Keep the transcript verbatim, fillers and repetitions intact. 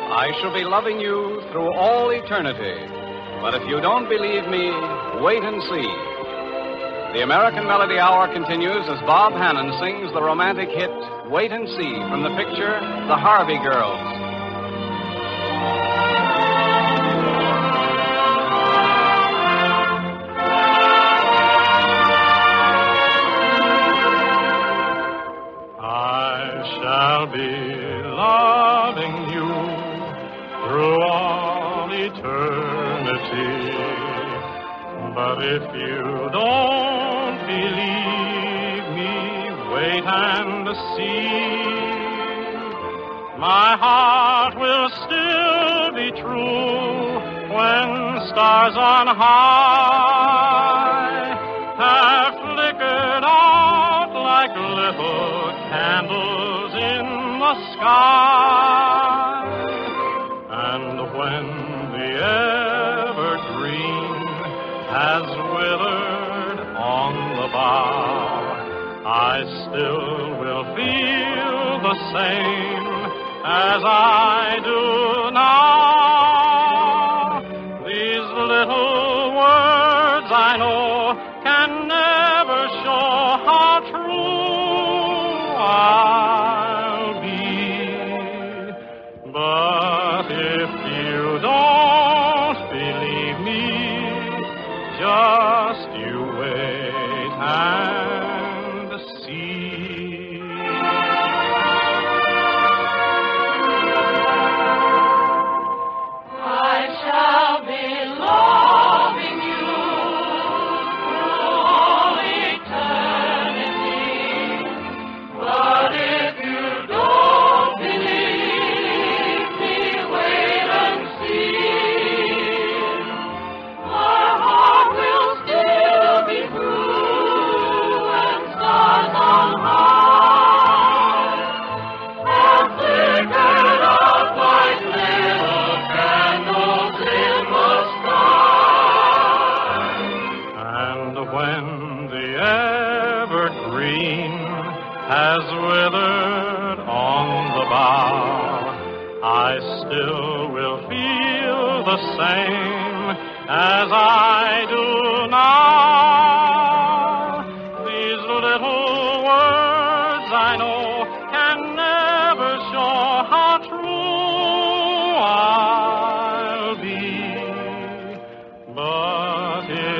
I shall be loving you through all eternity. But if you don't believe me, wait and see. The American Melody Hour continues as Bob Hannon sings the romantic hit, Wait and See, from the picture, The Harvey Girls. I shall be loving you through all eternity. But if you don't believe me, wait and see. My heart will still be true when stars on high have flickered out like little candles in the sky. And when the evergreen has withered on the bough, I still will feel the same as I do now. These little words I know can never show how true I'll be. But if you don't believe me, just you wait and see. I shall be loving you through all eternity. But if you don't believe me, wait and see. My heart will still be true and stars on high have flickered out like little candles in the sky. And when the evergreen has withered on the bough, I still will feel the same as I do now. These little words I know can never show how true I'll be. But if